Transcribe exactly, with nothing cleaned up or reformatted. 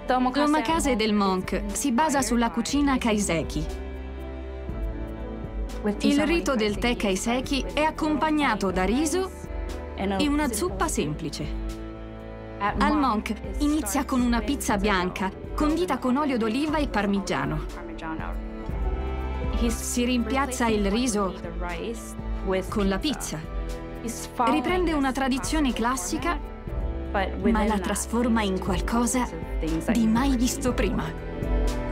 L'omakase del monk si basa sulla cucina kaiseki. Il rito del tè kaiseki è accompagnato da riso e una zuppa semplice. Al monk inizia con una pizza bianca condita con olio d'oliva e parmigiano. Si rimpiazza il riso con la pizza. Riprende una tradizione classica, ma la trasforma in qualcosa di mai visto prima.